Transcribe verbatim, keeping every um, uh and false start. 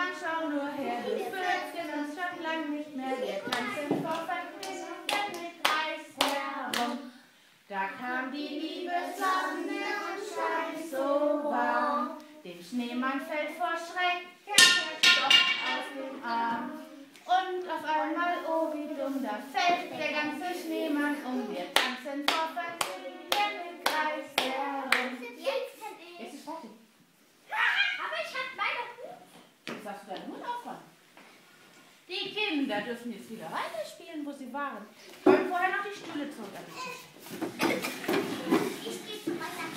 Schneemann, schau nur her, du fürchtest uns schon lang nicht mehr. Wir tanzen vor Vergnügen mit Kreis herum. Da kam die liebe Sonne und scheint so warm. Dem Schneemann fällt vor Schreck der Stoff aus dem Arm. Und auf einmal, oh wie dumm, da fällt der ganze Schneemann um. Wir tanzen vor Vergnügen im Kreis herum. Jetzt kann ich. Jetzt ist fertig. Aber ich habe meine Hut. Jetzt darfst du deinen Hut auffangen. Die Kinder dürfen jetzt wieder weiterspielen, wo sie waren. Wollen vorher noch die Stühle zurück an die Tische. Ich gehe zu meiner